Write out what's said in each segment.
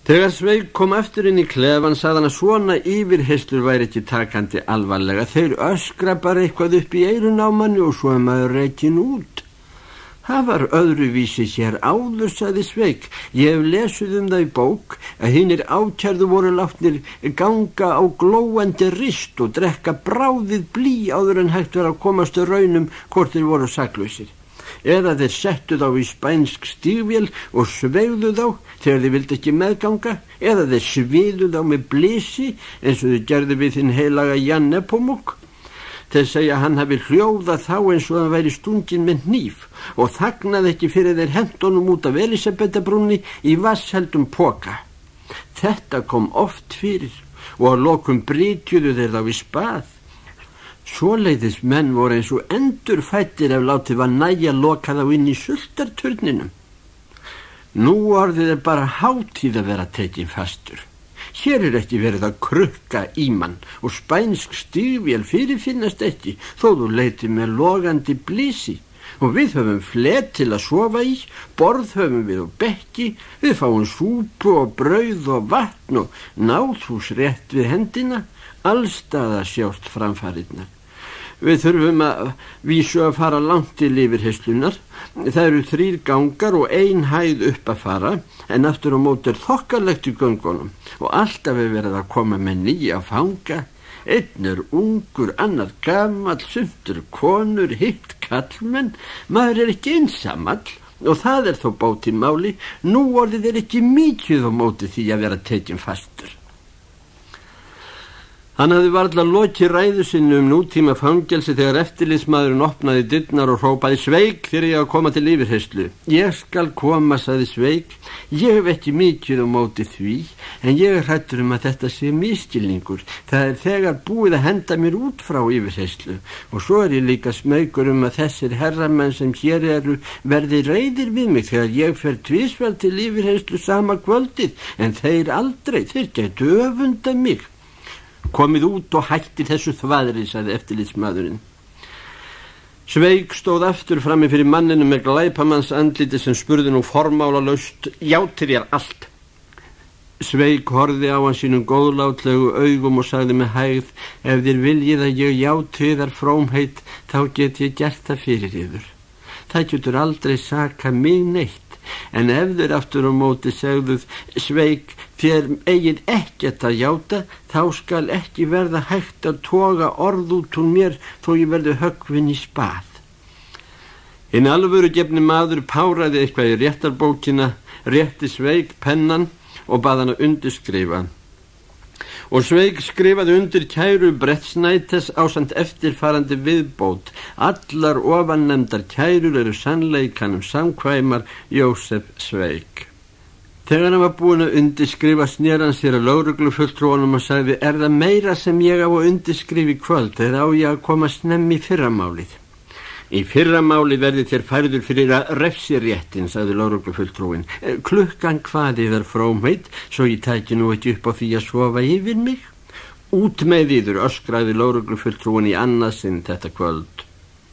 Þegar Sveik kom aftur inn í klefann sagði hann að svona yfirheyrslur væri ekki takandi alvarlega. Þeir öskra bara eitthvað upp í eyrun á manni og svo maður rekinn út. Það var öðruvísi hér áður, sagði Sveik. Ég hef lesið það í bók að hinir ákærðu voru látnir ganga á glóandi rist og drekka bráðið blý áður en hægt var að komast að raunum hvort þeir voru saklausir. Eða þeir settu þá í spænsk stígvél og sveigðu þá þegar þeir vildi ekki meðganga, eða þeir sviðu þá með blísi eins og þeir gerðu við þinn heilaga Jan Nepomuk. Þeir segja að hann hafi hljóðað þá eins og hann væri stunginn með hníf og þagnaði ekki fyrir þeir hentunum út af Elisabetabrúnni í vassheldum poka. Þetta kom oft fyrir og að lokum brytjuðu þeir þá í spað. Svoleiðis menn voru eins og endurfættir ef látið var nægja loka þá inn í sultarturninum. Nú orðið bara hátíð að vera tekin fastur. Hér ekki verið að krukka í mann og spænsk stígvél fyrirfinnast ekki þó þú leiti með logandi blísi. Og við höfum flet til að sofa í, borð höfum við og bekki, við fáum súpu og brauð og vatn og náðhús rétt við hendina, allstaðar sjást framfarirnar. Við þurfum að vísu að fara langt til yfirherslunar. Það eru 3 gangar og 1 hæð upp að fara, en aftur á móti þokkalegt í göngunum og alltaf verið að koma með nýja fanga. Einn ungur, annar gamall, sumt konur, hitt kallmenn. Maður ekki einsamall og það þó bóti máli. Nú orðið ekki mikið á móti því að vera tekin fastur. Hann hafði varla lokið ræðu sinni nútíma fangelsi þegar eftirlitsmaðurinn opnaði dyrnar og hrópaði: Sveik, þegar ég að koma til yfirheyrslu. Ég skal koma, sagði Sveik. Ég hef ekki mikið á móti því, en ég hræddur að þetta sé misskilningur. Það þegar búið að henda mér út frá yfirheyrslu og svo ég líka smeykur að þessir herramenn sem hér eru verði reiðir við mig þegar ég fer tvisvar til yfirheyrslu sama kvöldið, en þeir aldrei, þeir gætu öfunda mig. Komið út og hætti þessu þvaðri, sagði eftirlitsmaðurinn. Sveik stóð aftur frammi fyrir manninu með glæpamanns andliti sem spurði nú formálalaust: Játir ég allt? Sveik horfði á hann sínum góðlátlegu augum og sagði með hægð: Ef þér viljið að ég játi þar frómheit, þá get ég gert það fyrir yður. Það getur aldrei saka mig neitt. En ef þeir aftur á móti segðuð: Sveik, þér eigið ekkert að játa, þá skal ekki verða hægt að toga orð út úr mér þó ég verði höggvinn í spað. Hinn alvörugefni maður páraði eitthvað í réttarbókina, rétti Sveik pennan og bað hann að undirskrifa. Og Sveik skrifaði undir kæru Brettsnætes ásamt eftirfarandi viðbót: Allar ofannemdar kærur eru sannleikanum samkvæmar, Jósef Sveik. Þegar hann var búinn að undirskrifa sneri hann sér að lögreglufulltrúanum og sagði: Er það meira sem ég á að undirskrifa í kvöld, eða á ég að koma snemmi í fyrramálið? Í fyrramáli verði þér færður fyrir að refsiréttin, sagði lögreglufulltrúin. Klukkan hvað yðar frómheit, svo ég tæki nú ekki upp á því að sofa yfir mig? Út með yður, öskraði lögreglufulltrúin í annað sinn þetta kvöld.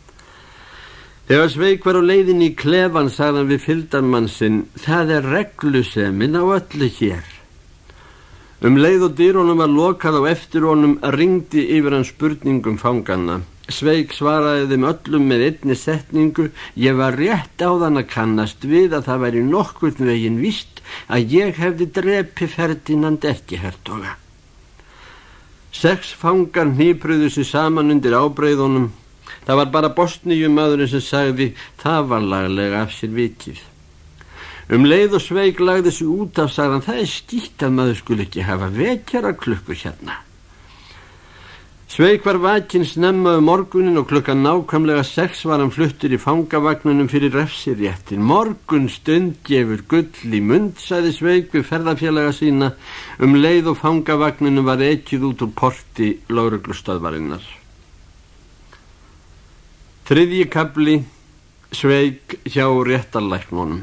Þegar Sveik var á leiðinni í klefann sagði hann við fylgdarmann sinn: Það reglusemin á öllu hér. Leið og dyrunum var lokað á eftir honum ringdi yfir hann spurningum fanganna. Sveik svaraði þeim öllum með einni setningu: Ég var rétt áðan að kannast við að það væri nokkurn veginn víst að ég hefði drepið Ferdinand erkihertoga. 6 fangar hnýpruðu sig saman undir ábreiðunum. Það var bara Bosníumaðurinn sem sagði: Það var laglega af sér vikið. Leið og Sveik lagði sig út af, sagði hann: Það skýtt að maður skuli ekki hafa vekjara klukku hérna. Sveik var vakinn snemma morgunin og klukkan nákvæmlega 6 var hann fluttur í fangavagnunum fyrir refsiréttin. Morgun stund gefur gull í mund, sagði Sveik við ferðafélaga sína. Leið og fangavagnunum var ekið út úr porti lögreglustöðvarinnar. 3. kafli. Sveik hjá réttarlæknunum.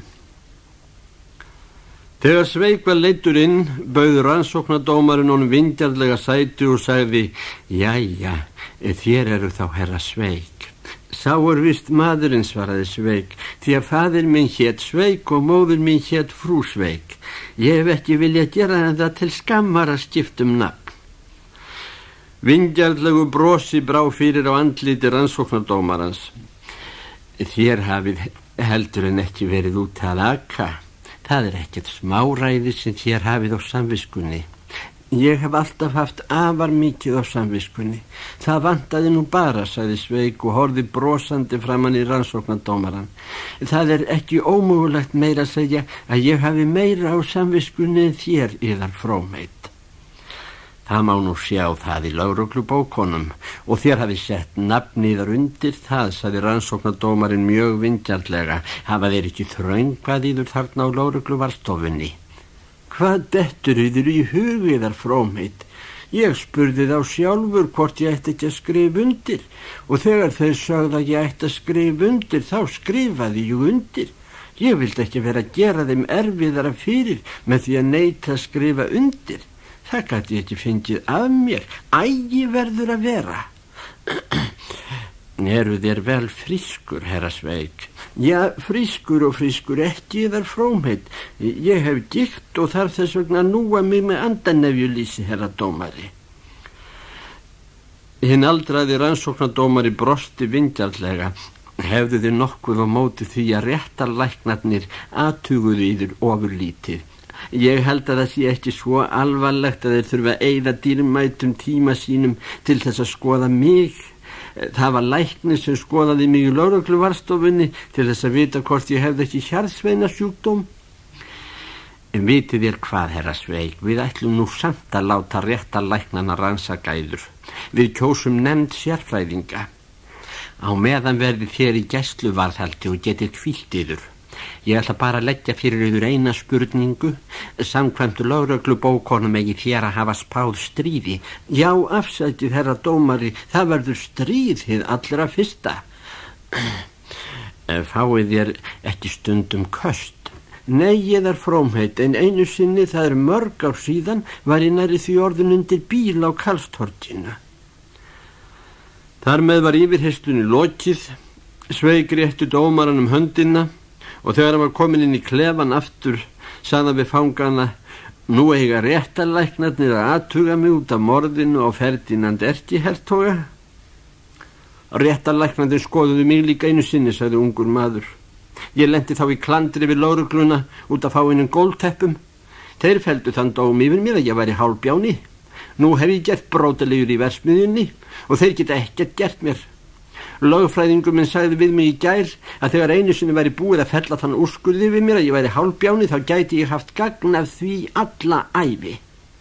Þegar Sveik var leiddur inn, bauð rannsóknardómarinn honum vingjarnlega sæti og sagði: Jæja, þér eru þá herra Sveik. Sá víst maðurinn, svaraði Sveik, því að faðir minn hét Sveik og móðir minn hét frú Sveik. Ég hef ekki viljað gera það til skammar að skipta nafn. Vingjarnlegu brosi brá fyrir á andliti rannsóknardómarans. Þér hafið heldur en ekki verið út að aka. Það ekkert smáræði sem þér hafið á samviskunni. Ég hef alltaf haft afar mikið á samviskunni. Það vantaði nú bara, sagði Sveik og horfði brosandi framan í rannsóknardómaran. Það ekki ómögulegt meira að segja að ég hafi meira á samviskunni en þér, yðar frómheit. Það má nú sjá það í lögreglubókunum og þér hafi sett nafn yðar undir það, sagði rannsóknardómarinn mjög vingjarnlega. Hafa þeir ekki þröngvað yður þarna á lögregluvarstofunni? Hvað dettur yður í hug, yðar frómheit? Ég spurði þá sjálfur hvort ég ætti ekki að skrifa undir og þegar þeir sögðu að ég ætti að skrifa undir þá skrifaði ég undir. Ég vildi ekki vera að gera þeim erfiðara fyrir með því að neita að skrifa undir. Það gat ég ekki fengið af mér. Ægi verður að vera. Eru þér vel frískur, herra Sveik? Já, frískur og frískur ekki, yðar frómheit. Ég hef gikt og þarf þess vegna að núa mig með andanefjulísi, herra dómari. Hinn aldraði rannsóknardómari brosti vingjarnlega. Hefðu þið nokkuð á móti því að réttarlæknarnir athuguðu yður ofurlítið? Ég held að það sé ekki svo alvarlegt að þeir þurfa að eyða dýrmætum tíma sínum til þess að skoða mig. Það var læknir sem skoðaði mig í lögregluvarstofunni til þess að vita hvort ég hefði ekki hjarðsveinasjúkdóm. En vitið þér hvað, herra Sveik, við ætlum nú samt að láta réttarlæknana rannsaka yður. Við kjósum nefnd sérfræðinga. Á meðan verði þér í gæsluvarðhaldi og getið hvílt yður. Ég ætla bara að leggja fyrir yður eina spurningu. Samkvæmt lögreglubókunum eigi þér að hafa spáð stríði. Já, afsætið, herra dómari, það verður stríð hið allra fyrsta. Fáið þér ekki stundum köst? Nei, yðar frómheit, en einu sinni, það mörg ár síðan, var ég nærri því orðin undir bíl á Karlstorginu. Þar með var yfirheyrslunni lokið. Sveik rétti dómaran um höndina og þegar hann var komin inn í klefan aftur, sagði hann við fangana: Nú eiga réttarlæknarnir að athuga mig út af morðinu á Ferdinand erkihertoga. Réttarlæknarnir skoðuðu mig líka einu sinni, sagði ungur maður. Ég lenti þá í klandri við lögregluna út af fáinum gólteppum. Þeir felldu þann dóm yfir mér að ég væri hálfbjáni. Nú hef ég gert brótalegur í versmiðjunni og þeir geta ekkert gert mér. Lögfræðingur minn sagði við mig í gær að þegar einu sinni væri búið að fella þann úrskurði við mér að ég væri hálfbjáni þá gæti ég haft gagn af því alla ævi.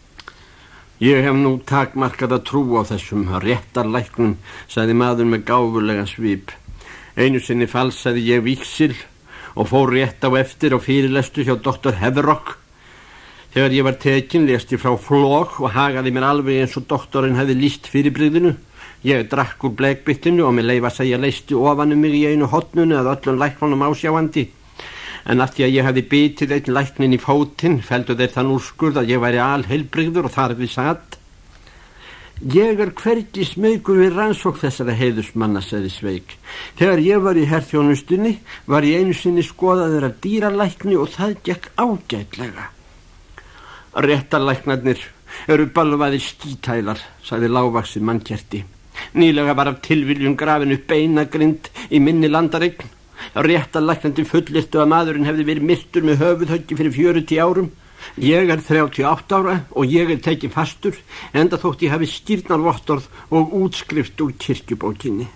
Ég hef nú takmarkað að trúa á þessum réttarlæknum, sagði maður með gáfulegan svip. Einu sinni falsaði ég víxil og fór rétt á eftir á fyrirlestu hjá doktor Heverock. Þegar ég var tekin lést ég frá flog og hagaði mér alveg eins og doktorinn hefði lýst fyrirbrigðinu. Ég drakk úr blekbyttinu og mér leif að segja leisti ofanum mig í einu hotnunu að öllum læknunum ásjáandi. En af því að ég hefði bitið einn læknin í fótinn, felldu þeir þann úrskurð að ég væri alheilbrigður og þar við satt. Ég hvergi smeykur við rannsókn þessara heiðursmanna, sagði Sveik. Þegar ég var í herþjónustunni var ég einu sinni skoðaður af dýralækni og það gekk ágætlega. Réttarlæknarnir eru balvaðir skítælar, sagði lágvaxið mannkerti. Nýlega var af tilviljun grafin upp beinagrind í minni landareign. Réttarlæknandi fullyrtu að maðurinn hefði verið myrtur með höfuðhöggi fyrir 40 árum. Ég 38 ára og ég tekið fastur, enda þótt ég hafi skírnarvottorð og útskrift úr kirkjubókinni.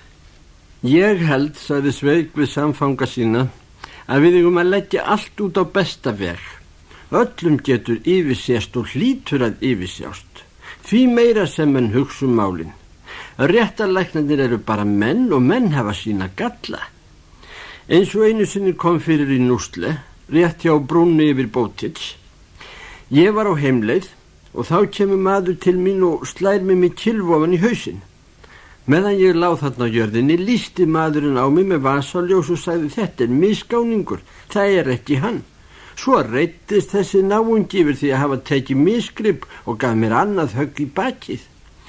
Ég held, sagði Sveik við samfanga sína, að við eigum að leggja allt út á besta veg. Öllum getur yfirsést og hlýtur að yfirsjást. Því meira sem menn hugsa málin. Réttarlæknarnir eru bara menn og menn hafa sína galla. Eins og einu sinni kom fyrir í Núsle, rétt hjá brúnni yfir Bótits. Ég var á heimleið og þá kemur maður til mín og slær mig með kilvofan í hausinn. Meðan ég lá þarna á jörðinni lýsti maðurinn á mig með vasaljós og sagði: Þetta misgáningur, það ekki hann. Svo reittist þessi náungi yfir því að hafa tekið misgrip og gaf mér annað högg í bakið.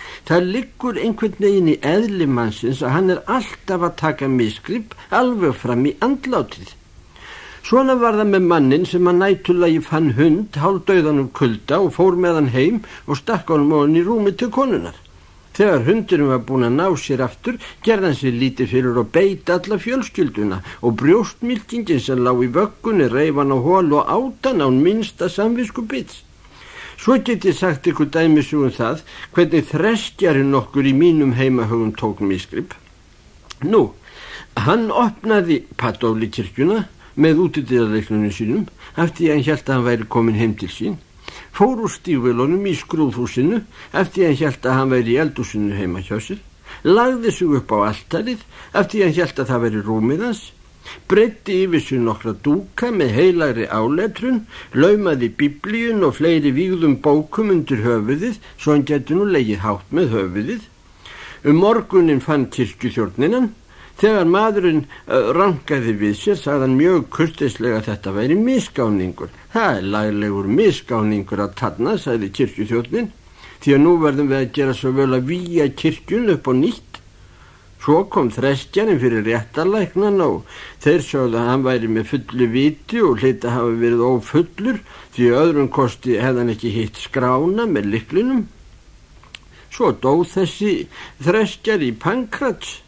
Það liggur einhvern veginn í eðli mannsins að hann alltaf að taka misgrip alveg fram í andlátið. Svona var það með mannin sem að næturlagi fann hund hálfdauðan kulda og fór með hann heim og stakk honum ofan í rúmi til konunnar. Þegar hundurinn var búinn að ná sér aftur, gerði hann sér lítið fyrir og beit alla fjölskylduna og brjóstmýlkingin sem lá í vöggunni reif hann á hol og át hann án minnsta samviskubits. Svo get ég sagt ykkur dæmisugum það hvernig þreskjarinn okkur í mínum heimahögum tók misgrip. Nú, hann opnaði Padóli kirkjuna með útidyraleiknunum sínum eftir að hann hélt að hann væri komin heim til sín, fór úr stígvélunum í skrúðhúsinu eftir að hann hélt að hann væri í eldhúsinu heima hjá sér, lagði sig upp á altarið eftir að hann hélt að það væri rúmið hans, breiddi yfir sig nokkra dúka með heilagri áletrun, laumaði biblíun og fleiri vígðum bókum undir höfuðið svo hann gæti nú legið hátt með höfuðið. Morguninn fann kirkjuþjórninan. Þegar maðurinn rankaði við sér, sagði hann mjög kurteislega að þetta væri misgáningur. Það laglegur misgáningur að þarna, sagði kirkjuþjónninn, því að nú verðum við að gera svo vel að vígja kirkjun upp á nýtt. Svo kom þreskjarinn fyrir réttarlæknan og þeir sögðu að hann væri með fullu viti og hlyti að hafa verið ófullur, því öðrum kosti hefði hann ekki hitt skrána með lyklinum. Svo dó þessi þreskjar í Pankrats.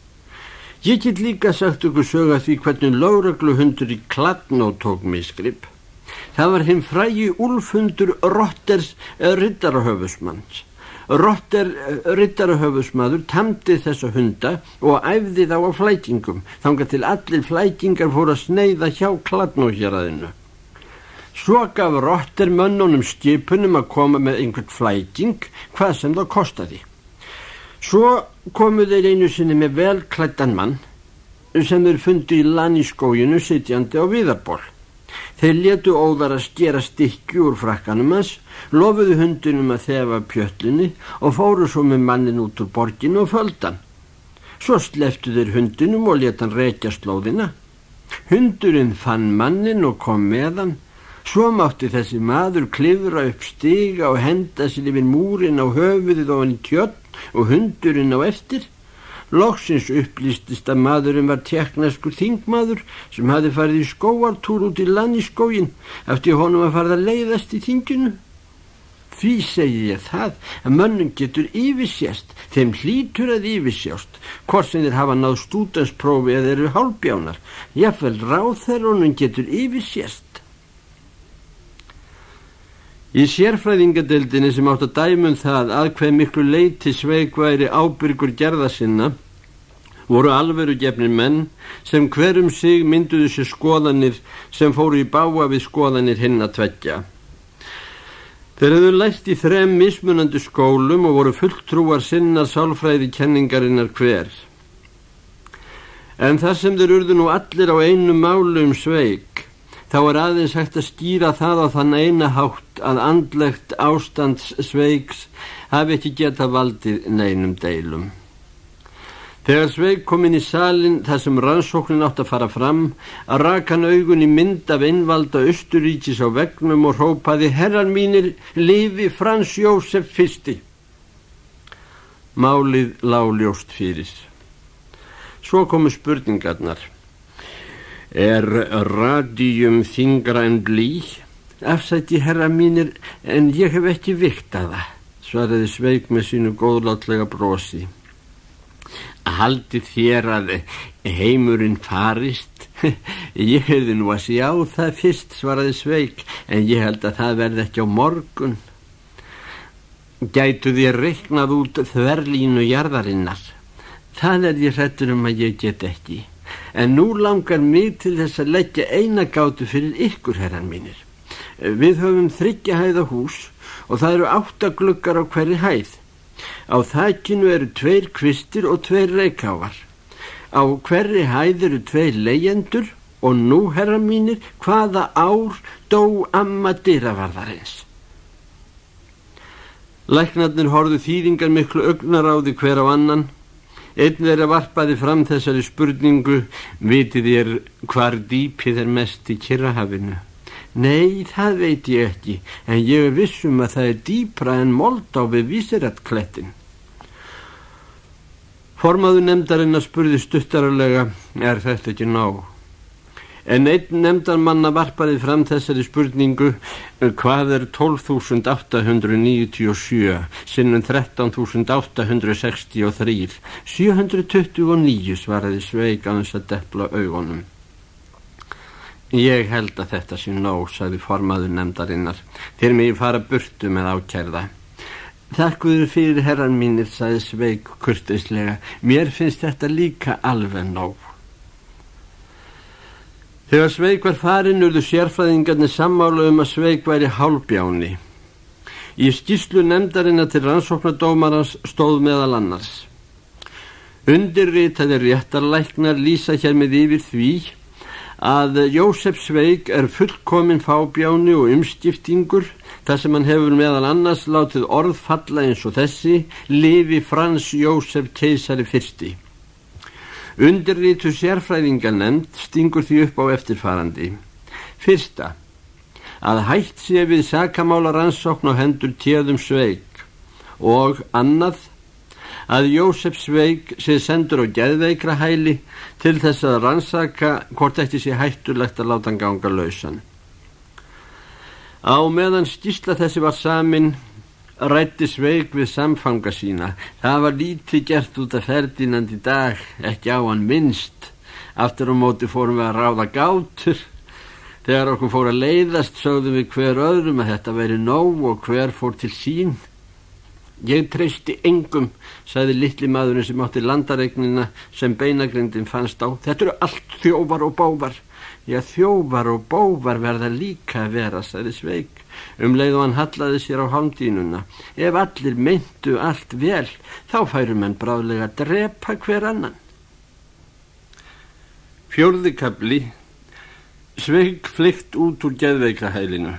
Ég get líka sagt ykkur sögu að því hvernig lögregluhundur í Kladno tók misgrip. Það var hinn frægi úlfhundur Rotters riddarahöfusmanns. Rotter riddarahöfusmaður tamdi þessa hunda og æfði þá á flækingum, þangað til allir flækingar fóru að sneiða hjá Kladno-héraðinu. Svo gaf Rotter mönnunum skipunum að koma með einhvern flæking, hvað sem það kostaði. Svo komu þeir einu sinni með velklæddan mann sem þeir fundu í Lanískóginu sitjandi á viðarból. Þeir létu óðar að skera stykki úr frakkanum hans, lofuðu hundinum að þefa pjötlinni og fóru svo með mannin út úr borginu og földan. Svo sleftu þeir hundinum og lét hann rekja slóðina. Hundurinn fann mannin og kom með hann. Svo mátti þessi maður klifra upp stiga og henda sér yfir múrin á höfuðið ofan í tjörn og hundurinn á eftir. Loksins upplýstist að maðurinn var tékkneskur þingmaður sem hafði farið í skóartúr út í Lanískógin eftir honum að farið að leiðast í þinginu. Því segi ég það að mönnum getur yfirsést, þeim hlýtur að yfirsjást, hvort sem þeir hafa náð stúdentsprófi eða eru hálfbjánar, jafnvel ráðherrunum getur yfirsést. Í sérfræðingadeildinni sem átt að dæmum það að hve miklu leyti Sveik væri ábyrgur gerða sinna voru alvöru gefnir menn sem hverum sig mynduðu sér skoðanir sem fóru í bága við skoðanir hinna tveggja. Þeir hefðu lært í 3 mismunandi skólum og voru fulltrúar sinnar sálfræði kenningarinnar hver. En þar sem þeir urðu nú allir á einu máli Sveik, þá aðeins hægt að skýra það á þann eina hátt að andlegt ástand Sveiks hafi ekki getað valdið neinum deilum. Þegar Sveik kom inn í salinn þar sem rannsóknin átt að fara fram, rak hann augun í mynd af einvalda Austurríkis á veggnum og hrópaði: "Herrar mínir, lifi Frans Jósef fyrsti." Málið lá ljóst fyrir. Svo komu spurningarnar. Radium þyngra en blý? Afsætti herra mínir, en ég hef ekki viktað það, svaraði Sveik með sínu góðlátlega brosi. Haldið þér að heimurinn farist? Ég hefði nú að sjá það fyrst, svaraði Sveik, en ég held að það verði ekki á morgun. Gætu þér reiknað út þverlínu jarðarinnar? Það ég hræddur að ég get ekki. En nú langar mig til þess að leggja eina gátu fyrir ykkur, herrar mínir. Við höfum 3 hæða hús og það eru 8 gluggar á hverri hæð. Á þakinu eru 2 kvistir og 2 reykháfar. Á hverri hæð eru 2 leigjendur og nú, herrar mínir, hvaða ár dó amma dyravarðarins? Læknarnir horfðu þýðingar miklu augnaráði hver á annan. Einn þeirra varpaði fram þessari spurningu: vitið þér hvar dýpið mest í Kyrrahafinu? Nei, það veit ég ekki, en ég vissum að það dýpra en Moldá við Vísiratklettin. Formaður nefndarinnar spurði stuttaralega, þetta ekki nóg? En einn nefndarmanna varpaði fram þessari spurningu, hvað 12.897 sinnum 13.863? 729, svaraði Sveik án þess að depla augunum. Ég held að þetta sé nóg, sagði formaður nefndarinnar. Þér megi fara burtu með ákærða. Þakkuður fyrir herran mínir, sagði Sveik kurteislega. Mér finnst þetta líka alveg nóg. Þegar Sveik var farinn urðu sérfræðingarnir sammála að Sveik væri hálfbjáni. Í skýrslu nefndarinnar til rannsóknardómarans stóð meðal annars: undirritaðir réttarlæknar lýsa hér með yfir því að Jósef Sveik fullkominn fábjáni og umskiptingur, þar sem hann hefur meðal annars látið orð falla eins og þessi: lifi Frans Jósef keisari fyrsti. Undirritu sérfræðinganefnd stingur því upp á eftirfarandi: fyrsta, að hætt sé við sakamálarannsókn á hendur téðum Sveik, og annað, að Jósef Sveik sé sendur á geðveikra hæli til þess að rannsaka hvort ekki sé hættulegt að láta hann ganga lausan. Á meðan skýrsla þessi var samin ræddi Sveik við samfanga sína. Það var lítið gert út af Ferdinand í dag, ekki á hann minnst. Aftur á móti fórum við að ráða gátur. Þegar okkur fór að leiðast sögðum við hver öðrum að þetta væri nóg og hver fór til sín. Ég treysti engum, sagði litli maðurinn sem átti landareignina sem beinagrindin fannst á. Þetta eru allt þjófar og bófar. Já, þjófar og bófar verða líka að vera, sagði Sveik, leið og hann hallaði sér á hálmdínuna. Ef allir meintu allt vel, þá færu menn bráðlega að drepa hver annan. 4. kafli. Sveik flykt út úr geðveikrahælinu.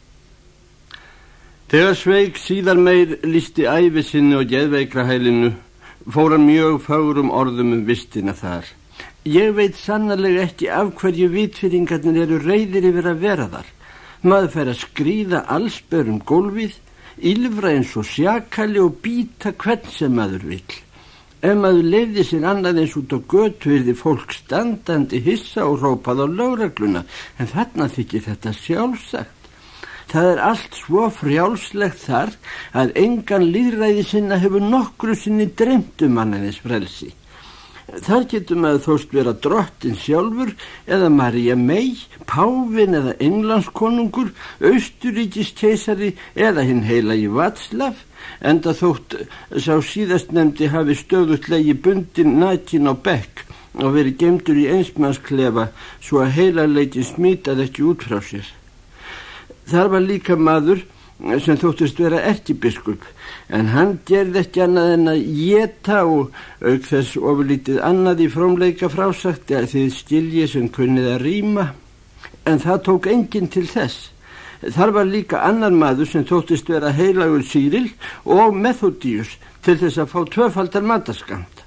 Þegar Sveik síðar meir lýsti ævi sinni á geðveikrahælinu, fór hann mjög fagrum orðum vistina þar. Ég veit sannarlega ekki af hverju vitfirringarnir eru reiðir yfir að vera þar. Maður fer að skríða allsber gólfið, ýlfra eins og sjakali og bíta hvern sem maður vill. Ef maður leyfði sér annað eins út á götu yrði fólk standandi hissa og rópað á lögregluna, en þarna þykir þetta sjálfsagt. Það allt svo frjálslegt þar að engan lýðræði sinna hefur nokkru sinni dreymt manninnes frelsi. Þar getur maður þóst vera drottin sjálfur eða María Mey, Pávin eða Englandskonungur, Austurríkiskeisari eða hinn heilagi Václav, enda þótt sá síðastnefndi hafi stöðugt legi bundin nakin á bekk og verið geymdur í einsmannsklefa svo að heilaleikin smitaði ekki út frá sér. Þar var líka maður sem þóttist vera erkibiskup, en hann gerði ekki annað en að éta og auk þess ofurlítið annað í frómleika frásagt að þið skiljið sem kunnið að ríma, en það tók enginn til þess. Þar var líka annar maður sem þóttist vera heilagur Cyril og Methodius til þess að fá tvöfaldar matarskamt.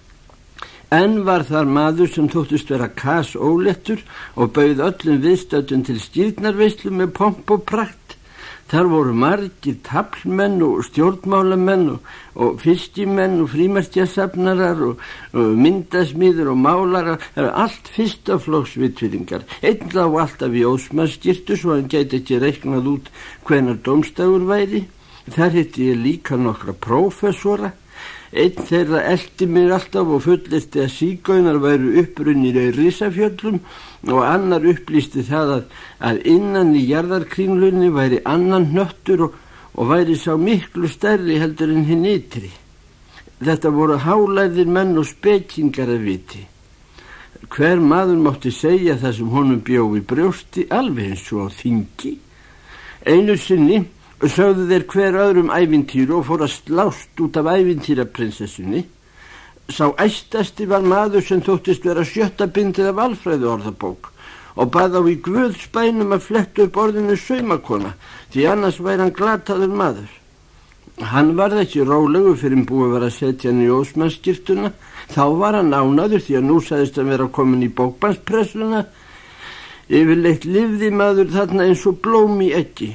En var þar maður sem þóttist vera kasóléttur og bauð öllum viðstöddum til skírnarveislu með pomp og prakt. Þar voru margir taflmenn og stjórnmálamenn og fiskimenn og frímerkjasafnarar og myndasmíður og málarar. Það eru allt fyrstaflokks vitfirringar. Einn lá alltaf í ósmannsskyrtu svo hann gæti ekki reiknað út hvenær dómstagur væri. Þar hitti ég líka nokkra prófessora. Einn þeirra elti mig alltaf og fullyrti að sígaunar væru upprunnir í Risafjöllum og annar upplýsti það að innan í jarðarkringlunni væri annan hnöttur og væri sá miklu stærri heldur en hinn ytri. Þetta voru hálærðir menn og spekingar að viti. Hver maður mátti segja það sem honum bjó í brjósti alveg eins og á þingi. Einu sinni sögðu þeir hver öðrum ævintýru og fór að slást út af ævintýraprinsessunni. Sá æstasti var maður sem þóttist vera 7. bindið af alfræðiorðabók og bað á í Guðs bænum að fletta upp orðinu saumakona, því annars væri hann glataður maður. Hann varð ekki rólegur fyrir hann búið að vera að setja hann í ósmannsskyrtuna. Þá var hann ánaður því að nú sagðist hann vera komin í bókbandspressuna. Yfirleitt lifði maður þarna eins og blóm í eggi.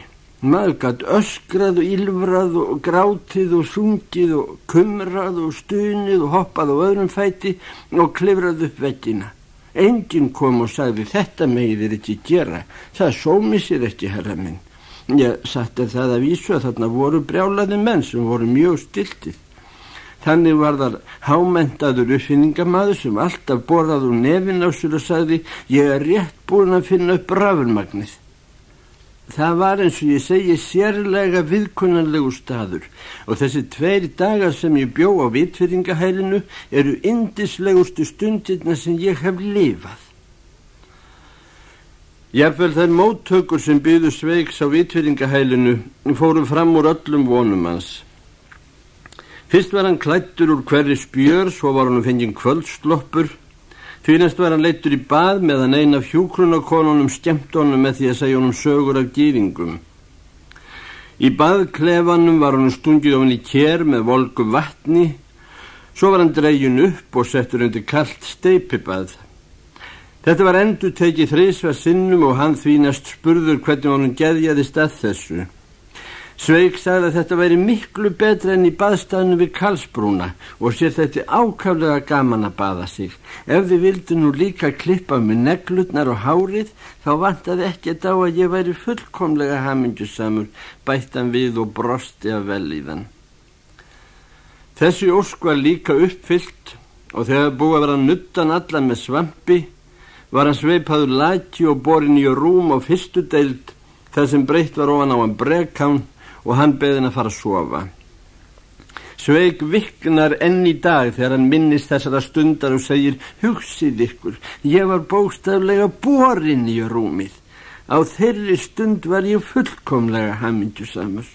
Maður gat öskrað og ýlfrað og grátið og sungið og kumrað og stunið og hoppað á öðrum fæti og klifrað upp veggina. Enginn kom og sagði, þetta megið þér ekki gera, það sómi sér ekki, herra minn. Ég satt það að vísu að þarna voru brjálaði menn sem voru mjög stiltið. Þannig var þar hámenntaður uppfinningamaður sem alltaf borðað úr nefin á sér og sagði, ég er rétt búin að finna upp rafurmagnið. Það var eins og ég segi sérlega viðkunnanlegu staður og þessi 2 dagar sem ég bjó á Vitfirðingahælinu eru yndislegustu stundirna sem ég hef lifað. Jafnvel þær móttökur sem byðu Sveigs á Vitfirðingahælinu fóru fram úr öllum vonum hans. Fyrst var hann klæddur úr hverri spjör, svo var hann fenginn kvöldsloppur. Því næst var hann leiddur í bað meðan ein af hjúkrunarkonunum skemmt honum með því að segja honum sögur af gyðingum. Í baðklefanum var hann stungið ofan í ker með volgu vatni, svo var hann dreginn upp og settur undir kalt steypibað. Þetta var endurtekið 3 sinnum og hann því næst spurður hvernig honum geðjaðist að þessu. Sveig sagði að þetta væri miklu betra enn í baðstæðinu við Karlsbrúna og sér þetta ákaflega gaman að baða sig. Ef þið vildu nú líka klippa með neglurnar og hárið, þá vantaði ekkert á að ég væri fullkomlega hamingjusamur, bætti hann við og brosti af velíðan. Þessi ósk var líka uppfyllt og þegar búið að vera nuddan allan með svampi, var hann sveipaður laki og borinn í rúm á fyrstu deild, þar sem breytt var ofan á hann brekán og hann beði hann að fara að sofa. Sveig viknar enn í dag þegar hann minnist þessara stundar og segir, hugsið ykkur, ég var bókstaflega borinn í rúmið. Á þeirri stund var ég fullkomlega hamingjusamur.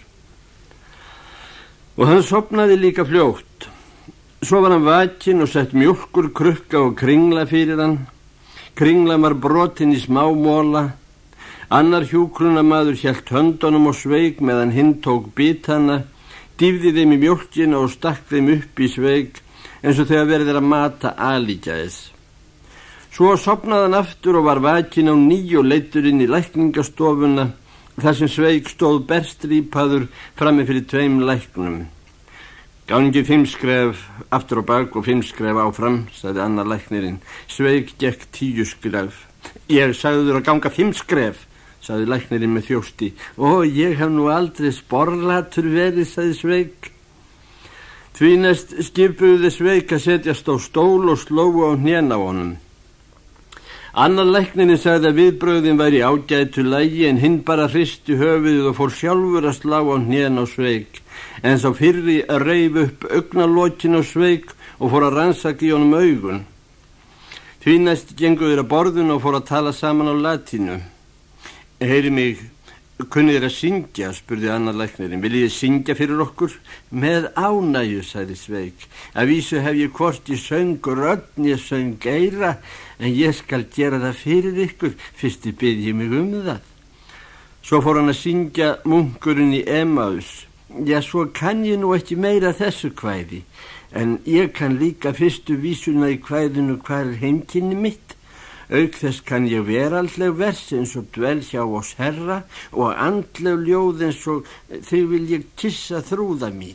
Og hann sofnaði líka fljótt. Svo var hann vakinn og sett mjólkurkrukka og kringla fyrir hann. Kringlan var brotin í smámóla. Annar hjúkrunarmaður hélt höndunum og Sveig meðan hinn tók bitana, dýfði þeim í mjólkina og stakk þeim upp í Sveig eins og þegar verið að mata alíkjæðis. Svo sofnaði hann aftur og var vakinn á ný og leiddur inn í lækningastofuna þar sem Sveig stóð berstrípaður frammi fyrir 2 læknum. Gangi 5 skref aftur á bak og 5 skref áfram, sagði annar læknirinn. Sveig gekk 10 skref. Ég sagði þér að ganga 5 skref, sagði læknirinn með þjósti. Ó, ég hef nú aldrei sporlatur verið, sagði Sveig. Því næst skipuðu Sveig að setjast á stól og slógu á hnén á honum. Annar læknirinn sagði að viðbrögðin væri ágætu lagi en hinn bara hristi höfuðið og fór sjálfur að slá á hnén á Sveig. En sá fyrri reif upp augnalokin á Sveig og fór að rannsaka í honum augun. Því næst gengu þeir að borðinu og fór að tala saman á latínu. Heyri mig, kunnið þér að syngja, spurði annar læknirinn. Viljið þið syngja fyrir okkur? Með ánægju, sagði Sveig. Að vísu hef ég hvort ég söng rödd, ég söng eira, en ég skal gera það fyrir ykkur, fyrst þið biðjið mig það. Svo fór hann að syngja munkurinn í Emmaus. Já, svo kann ég nú ekki meira þessu kvæði, en ég kann líka fyrstu vísuna í kvæðinu hvar er heimkynni mitt. Auk þess kann ég veraldleg vers eins og dvel hjá oss herra og andleg ljóð eins og þig vil ég kissa þrúða mín.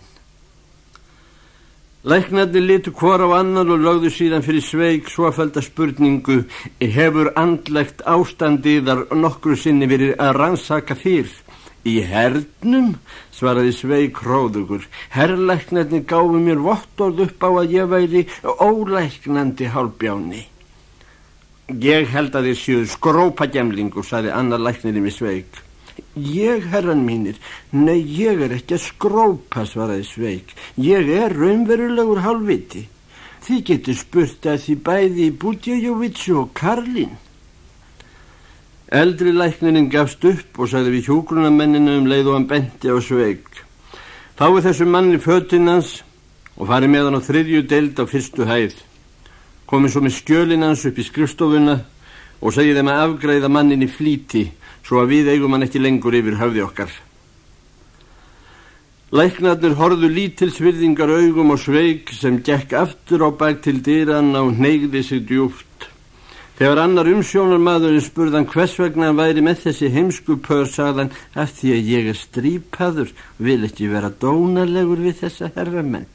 Læknarnir litu hvor á annan og lögðu síðan fyrir Sveig svofellda spurningu, hefur andlegt ástandiðar nokkru sinni verið að rannsaka fyrr? Í hernum, svaraði Sveig hróðugur. Herrlæknarnir gáfu mér vottorð upp á að ég væri ólæknandi hálfbjáni. Ég held að þið séu skrópagemlingur, sagði annar læknirinn við Sveig. Ég, herran mínir, nei, ég er ekki að skrópa, svaraði Sveig. Ég er raunverulegur hálfviti. Þið getur spurt að því bæði í Budjajovitsu og Karlin. Eldri læknirinn gafst upp og sagði við hjúkrunarmennina leið og hann benti á Sveig. Fáið þessu manni fötin hans og farið með hann á 3. deild á 1. hæð. Komið svo með skjölin hans upp í skrifstofuna og segið þeim að afgreiða mannin í flýti svo að við eigum hann ekki lengur yfir höfði okkar. Læknarnir horfðu lítilsvirðingar augum á Sveig sem gekk aftur á bak til dyranna og hneigði sig djúpt. Þegar annar umsjónarmaðurinn spurði hann hvers vegna hann væri með þessi heimsku pör, sagði hann: af því að ég er strípaður, vil ekki vera dónalegur við þessa herramenn.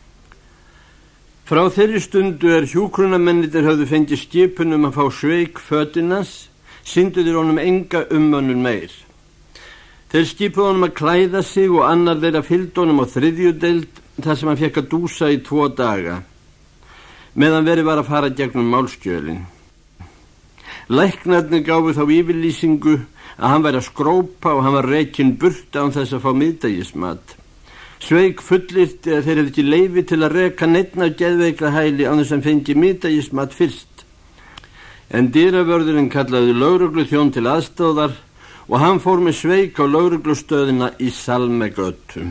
Frá þeirri stundu hjúkrunarmennirnir höfðu fengið skipun að fá Sveik fötinans, sýndu þeir honum enga umönnun meir. Þeir skipuðu honum að klæða sig og annar þeirra fylgdi honum á 3. deild þar sem hann fékk að dúsa í 2 daga, meðan verið var að fara gegnum málskjölin. Læknarnir gáfu þá yfirlýsingu að hann væri að skrópa og hann var rekinn burt án þess að fá miðdegismat. Sveik fullyrti að þeir hefði ekki leyfi til að reka neinn af geðveikra hæli án þess að hann fengi miðdegismat fyrst. En dyravörðurinn kallaði lögregluþjón til aðstóðar og hann fór með Sveik á lögreglustöðina í Salmegötu.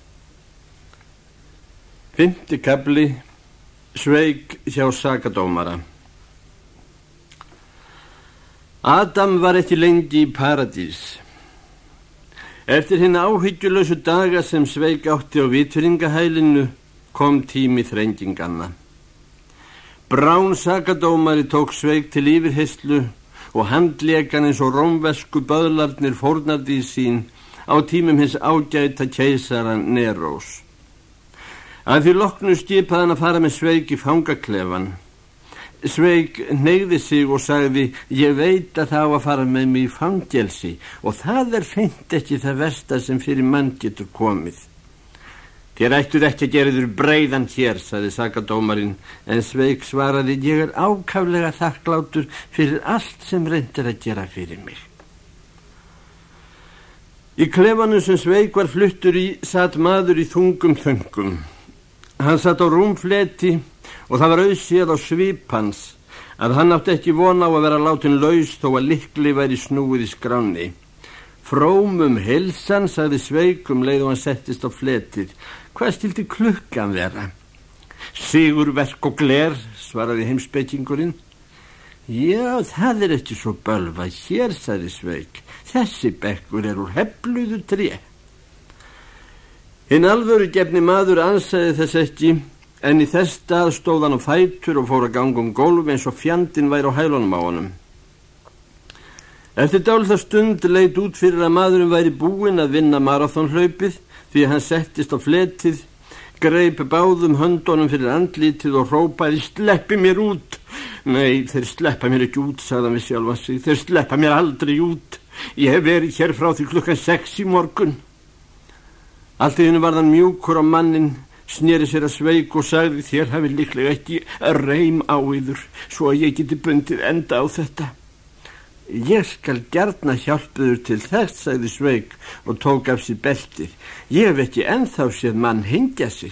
5. kafli. Sveik hjá sakadómara. Adam var ekki lengi í paradís. Eftir hina áhyggjulausu daga sem Sveik átti á vitringahælinu kom tími þrenginganna. Brán sakadómari tók Sveik til yfirheyslu og handlekan eins og rómversku böðlarnir fórnardýr sín á tímum hins ágæta keisara Nerós. Að því loknu skipaði hann að fara með Sveik í fangaklefan. Sveik hneigði sig og sagði: ég veit að það á að fara með mig í fangelsi og það hreint ekki það versta sem fyrir mann getur komið. Þér ættuð ekki að gera þér breiðan hér, sagði sakadómarinn, en Sveik svaraði: ég ákaflega þakklátur fyrir allt sem reynt að gera fyrir mig. Í klefanum sem Sveik var fluttur í sat maður í þungum þöngum. Hann sat á rúmfleti og það var auðséð á svip hans að hann átti ekki von á að vera látin laus þó að lykli væri snúið í skránni. Frómum heilsan, sagði Sveik leið og hann settist á fletið. Hvað skildi klukkan vera? Sigurverk og gler, svaraði heimspekingurinn. Já, það ekki svo bölva hér, sagði Sveik. Þessi bekkur úr hefluðu tré. Hinn alvöru gefni maður ansaði þess ekki, en í þess stað stóð hann á fætur og fór að ganga gólf eins og fjandinn væri á hælunum á honum. Eftir dálitla stund leit út fyrir að maðurinn væri búinn að vinna maraþonhlaupið, því að hann settist á fletið, greip báðum höndunum fyrir andlitið og hrópaði: sleppi mér út! Nei, þeir sleppa mér ekki út, sagði hann við sjálfan sig, þeir sleppa mér aldrei út. Ég hef verið hér frá því klukkan 6 í morgun. Allt í einu varð hann mjúkur á mannin, sneri sér að Sveik og sagði: þér hafi líklega ekki reim á yður, svo að ég geti bundið enda á þetta. Ég skal gjarna hjálpuður til þess, sagði Sveik og tók af sér beltið. Ég hef ekki ennþá séð mann hengja sig.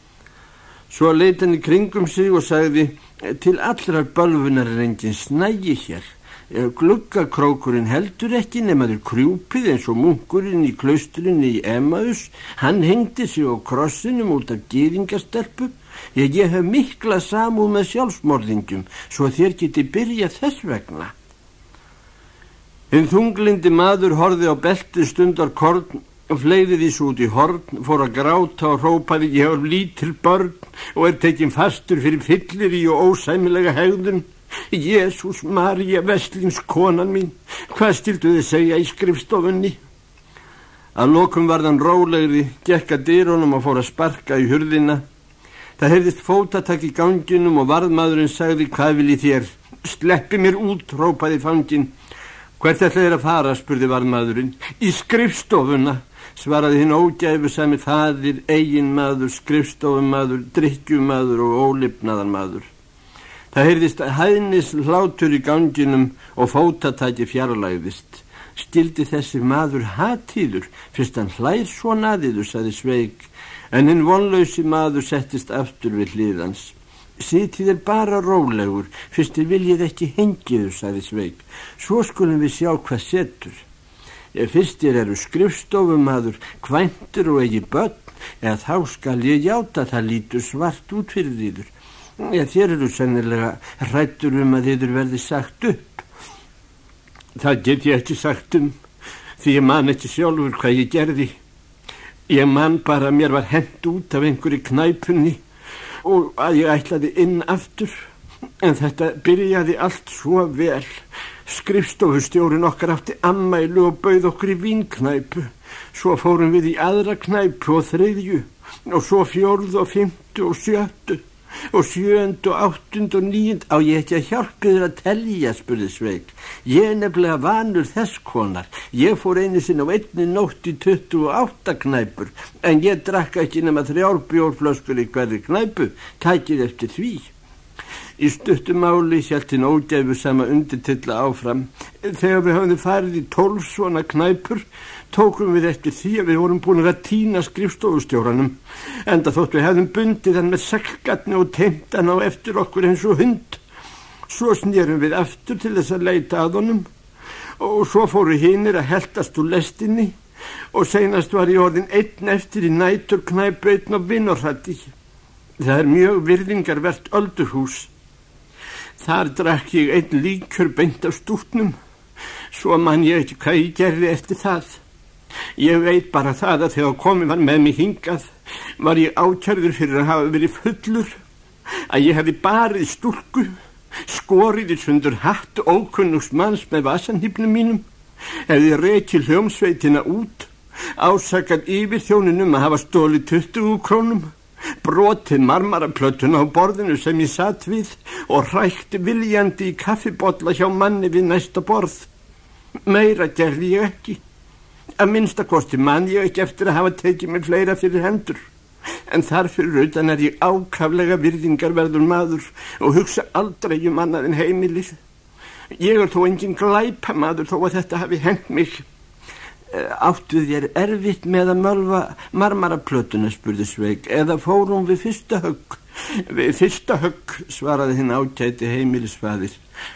Svo leit hann í kringum sig og sagði: til allrar bölvunar engin snægi hér. Gluggakrókurinn heldur ekki nema þeir krjúpið eins og munkurinn í klausturinni í Emmaus. Hann hengdi sig á krossinum út af gyðingastelpu. Ég hef mikla samúð með sjálfsmorðingjum, svo þér geti byrjað þess vegna. Hinn þunglindi maður horfði á beltið stundarkorn og fleygði því svo út í horn, fór að gráta og hrópaði: ég hef lítil börn og tekinn fastur fyrir fyllirí og ósæmilega hegðun. Jesús María, veslings konan mín, hvað skildu þið segja í skrifstofunni? Að lokum varð hann rólegri, gekk að dyrunum og fór að sparka í hurðina. Það heyrðist fótatak í ganginum og varðmaðurinn sagði: hvað viljið þér? Sleppi mér út, hrópaði fanginn. Hvert ætlaði þér að fara, spurði varðmaðurinn. Í skrifstofuna, svaraði hinn ógæfusami faðir, eiginmaður, skrifstofumaður, drykkjumaður og ólifnaðarmaður. Það heyrðist hæðnis hlátur í ganginum og fótataki fjarlægðist. Skildi þessi maður hatíður, fyrst hann hlær svona að yður, sagði Sveik, en hinn vonlausi maður settist aftur við hlið hans. Sitið bara rólegur, fyrst þið viljið ekki hengiður, sagði Sveik. Svo skulum við sjá hvað setur. Fyrst þér eru skrifstofumaður, kvæntur og eigi börn, eða þá skal ég játa það lítur svart út fyrir yður. Þér eru sennilega hræddur að yður verði sagt upp. Það get ég ekki sagt því ég man ekki sjálfur hvað ég gerði. Ég man bara að mér var hent út af einhverju knæpunni og að ég ætlaði inn aftur. En þetta byrjaði allt svo vel. Skrifstofustjórinn okkar átti afmæli og bauð okkur í vínknæpu. Svo fórum við í aðra knæpu og þriðju og svo fjórðu og fimmtu og sjöttu og sjöundu og áttundu og níundu. Á ég ekki að hjálpa þér að telja, spurði Sveik. Ég nefnilega vanur þess konar. Ég fór einu sinni á einni nótt í 28 knæpur en ég drakk ekki nema 3 bjórflöskur í hverri knæpu. Tækið eftir því. Í stuttu máli hélt hinn ógæfusama undirtitla áfram. Þegar við höfum farið í 12 svona knæpur tókum við eftir því að við vorum búin að týna skrifstofustjóranum. Enda þótt við hefðum bundið hann með seglgatni og teymt hann á eftir okkur eins og hund. Svo snérum við aftur til þess að leita að honum og svo fóru hinir að heltast úr lestinni og seinast var ég orðin einn eftir í næturknæpu einn á Vinarhatti. Það mjög virðingarvert öldurhús. Þar drakk ég einn líkjör beint af stútnum. Svo man ég ekki hvað ég gerði eftir það. Ég veit bara það að þegar komið var með mig hingað var ég ákærður fyrir að hafa verið fullur, að ég hefði barið stúlku, skorið í sundur hatt ókunnugs manns með vasanhýfnum mínum, hefði rekið hljómsveitina út, ásakað yfirþjóninum að hafa stólið 20 krónum, brotið marmaraplötuna á borðinu sem ég satt við og hrækti viljandi í kaffibolla hjá manni við næsta borð. Meira gerði ég ekki. Að minnstakosti man ég ekki eftir að hafa tekið mér fleira fyrir hendur. En þar fyrir utan ég ákaflega virðingarverður maður og hugsa aldrei annað en heimilið. Ég þó engin glæpamaður þó að þetta hafi hent mig. Áttu þér erfitt með að mölva marmaraplötuna, spurði Sveik, eða fórum við fyrsta högg? Við fyrsta högg, svaraði hinn ágæti heimilisfaðir.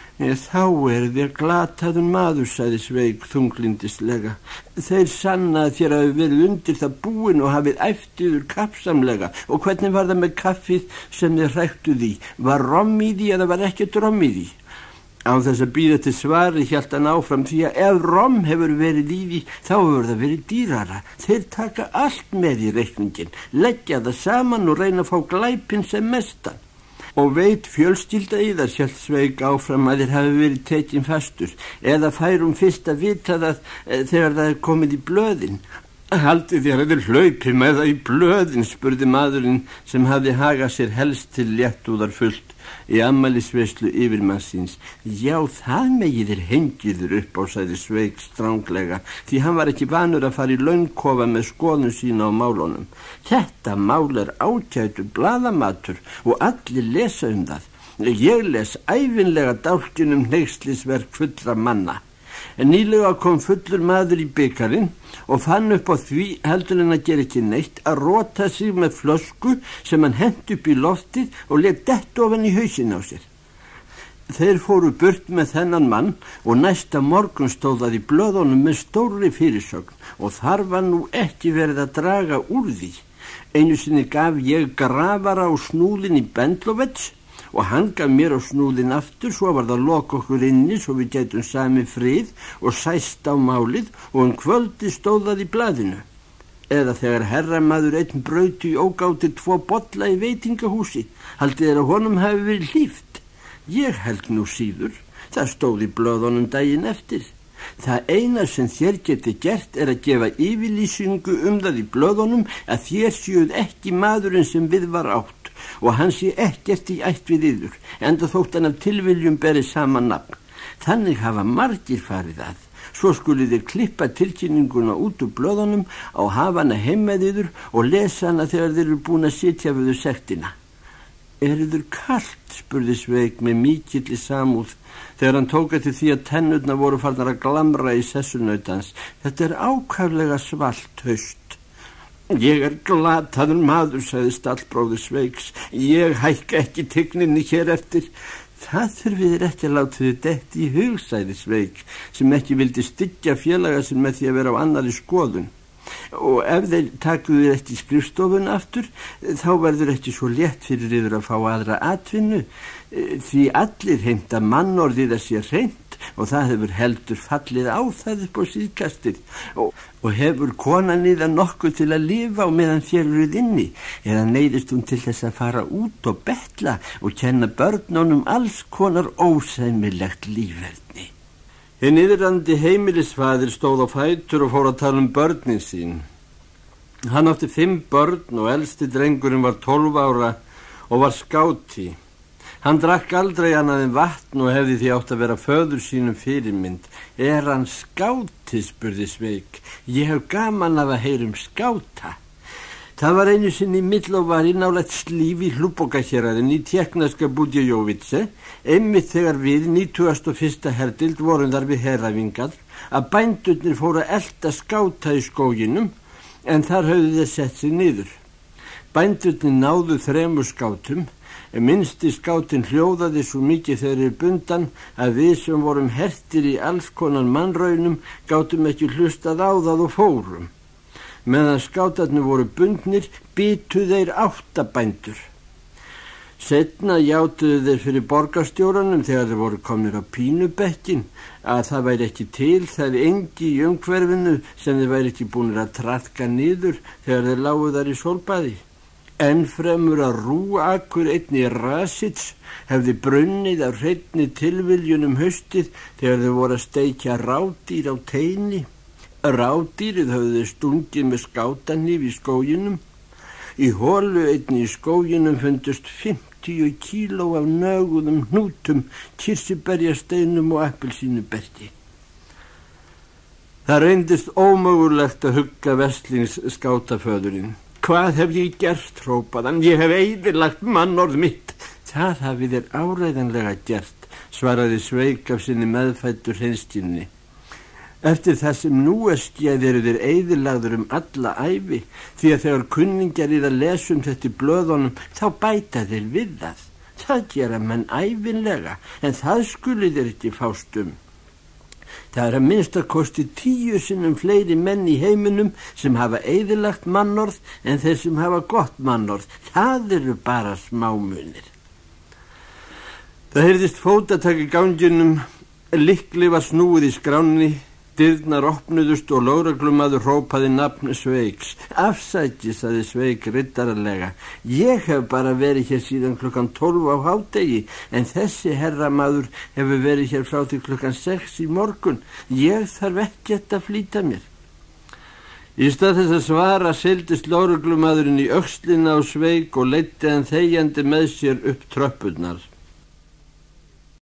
Þá þér glataður maður, sagði Sveik þunglindislega. Þeir sanna að þér hafi verið undir það búin og hafið æftiður kappsamlega. Og hvernig var það með kaffið sem þið hræktuð í? Var romm í því eða var ekkert romm í því? Á þess að bíða til svari hélt hann áfram, því að ef romm hefur verið í því, þá hefur það verið dýrara. Þeir taka allt með í reikningin, leggja það saman og reyna að fá glæpinn sem mestan. Og veit fjölskylda í það, hélt Sveik áfram, að þér hafi verið tekin fastur, eða færum fyrst að vita það þegar það komið í blöðin. Haldið þér að þér hlaupið með það í blöðin, spurði maðurinn sem hafði hagað sér helst til léttúðar fullt í afmælisveislu yfirmannsins. Já, það megið þér hengiður upp á, sagði Sveik stránglega, því hann var ekki vanur að fara í launkofa með skoðun sína á málunum. Þetta mál ágætur blaðamatur og allir lesa það. Ég les ævinlega dálkinn hneykslisverk fullra manna. En nýlega kom fullur maður í bikarinn og fann upp á því, heldur en að gera ekki neitt, að rota sig með flösku sem hann hent upp í loftið og let dett ofan í hausinn á sér. Þeir fóru burt með þennan mann og næsta morgun stóð það í blöðunum með stórri fyrirsögn og þar var nú ekki verið að draga úr því. Einu sinni gaf ég grafara á snúðin í Bendlovets og hann gaf mér á snúðin aftur, svo var það loka okkur inni svo við gætum sami frið og sæst á málið og kvöldi stóð það í blaðinu. Eða þegar herramaður einn brauti í ógáti 2 bolla í veitingahúsi, haldið þér að honum hafi verið hlíft? Ég held nú síður, það stóð í blöðunum daginn eftir. Það eina sem þér geti gert að gefa yfirlýsingu það í blöðunum að þér séuð ekki maðurinn sem við var átt og hann sé ekkert í ætt við yður, enda þótt hann af tilviljum beri sama nafn. Þannig hafa margir farið að. Svo skulið þér klippa tilkynninguna út úr blöðunum á hafa hana heim með yður og lesa hana þegar þeir eru búin að sitja við þau sektina. Yður kalt, spurði Sveik með mikilli samúð þegar hann tók eftir því að tennurnar voru farnar að glamra í sessunautans. Þetta ákaflega svalt haust. Ég glataður maður, sagði stallbróður Sveiks. Ég hækka ekki tigninni hér eftir. Það þurfið þér ekki að láta þið dett í hug, sagði Sveik, sem ekki vildi styggja félaga sinn með því að vera á annarri skoðun. Og ef þeir takuð þér ekki skrifstofun aftur, þá verður ekki svo létt fyrir yfir að fá aðra atvinnu, því allir heimta mannorðið að sé hreint og það hefur heldur fallið á það upp á síðkastið og hefur konan yðar nokkuð til að lifa á meðan þér eruð inni, eða neyðist hún til þess að fara út og betla og kenna börnunum alls konar ósæmilegt líferni. Hinn iðrandi heimilisfaðir stóð á fætur og fór að tala börnin sín. Hann átti 5 börn og elsti drengurinn var 12 ára og var skáti. Hann drakk aldrei annað en vatn og hefði því átt að vera föður sínum fyrirmynd. Er hann skáti, spurði Sveik. Ég hef gaman af að heyra skáta. Það var einu sinni í Middlóvari nálægt Slíf í Hlúbókahéraðin í tékkneska Budjejovice, einmitt þegar við 91. herdild vorum þar við heræfingar, að bændurnir fóru að elta skáta í skóginum, en þar höfðu þeir sett sig niður. Bændurnir náðu 3 skátum, en minnsti skátin hljóðaði svo mikið þeirri bundan að við sem vorum hertir í alls konar mannraunum gátum ekki hlustað á það og fórum. Meðan skátarnir voru bundnir, bitu þeir 8 bændur. Seinna játuðu þeir fyrir borgarstjóranum þegar þeir voru komnir á Pínubekkin að það væri ekki til það engi í umhverfinu sem þeir væri ekki búinir að traðka niður þegar þeir lágu þar í sólbaði. Enn fremur að Rúakur einni Rasits hefði brunnið á hreinni tilviljunum haustið þegar þeir voru að steikja rádýr á teini. Rádýrið höfðu stungið með skátanhníf í skóginum. Í holu einni í skóginum fundust 50 kíló af nöguðum hnútum, kirsiberjasteinum og appelsínuberki. Það reyndist ómögulegt að hugga veslings skátaföðurinn. Hvað hef ég gert, hrópaði hann, ég hef eyðilagt mannorð mitt. Það hafið þér áreiðanlega gert, svaraði Sveik af sinni meðfæddu hreinskilni. Eftir það sem nú skeð eru þér eyðilagður alla ævi, því að þegar kunningjar yðar lesum þetta í blöðunum, þá bæta þeir við það. Það gera menn ævinlega, en það skuli þeir ekki fást Það að minnsta kosti 10 sinnum fleiri menn í heiminum sem hafa eyðilagt mannorð en þeir sem hafa gott mannorð. Það eru bara smámunir. Það heyrðist fótatak í ganginum, lykli var snúið í skránni, dyrnar opnuðust og lögreglumaður hrópaði nafn Sveiks. Afsæki, sagði Sveik riddaralega. Ég hef bara verið hér síðan klukkan 12 á hádegi, en þessi herramaður hefur verið hér frá því klukkan 6 í morgun. Ég þarf ekkert að flýta mér. Í stað þess að svara seildist lögreglumaðurinn í öxlina á Sveik og leiddi hann þegjandi með sér upp tröppurnar.